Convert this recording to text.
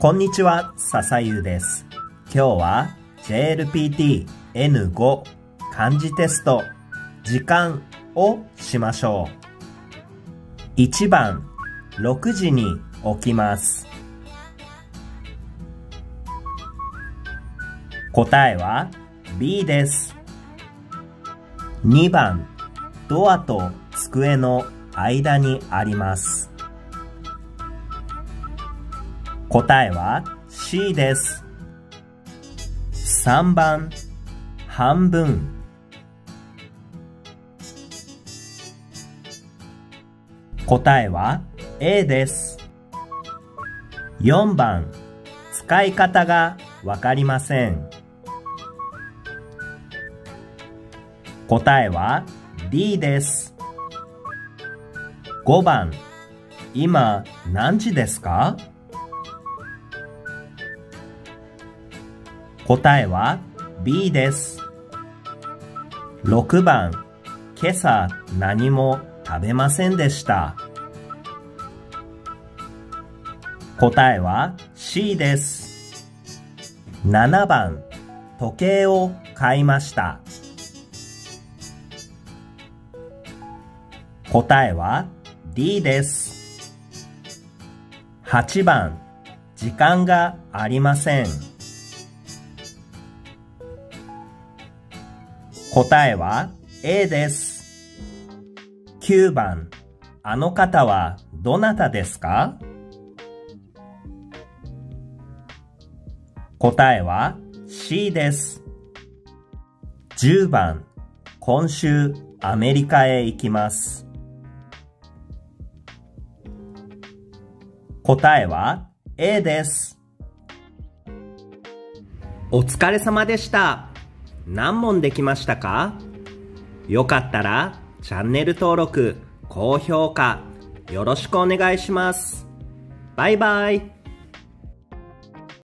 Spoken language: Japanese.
こんにちは、笹湯です。今日は JLPT N5 漢字テスト時間をしましょう。1番、6時に起きます。答えは B です。2番、ドアと机の間にあります。答えは C です。3番、半分。答えは A です。4番、使い方がわかりません。答えは D です。5番、今何時ですか？答えは B です。6番、今朝何も食べませんでした。答えは C です。7番、時計を買いました。答えは D です。8番、時間がありません。答えは A です。9番、あの方はどなたですか？答えは C です。10番、今週アメリカへ行きます。答えは A です。お疲れ様でした。何問できましたか？よかったらチャンネル登録、高評価よろしくお願いします。バイバイ。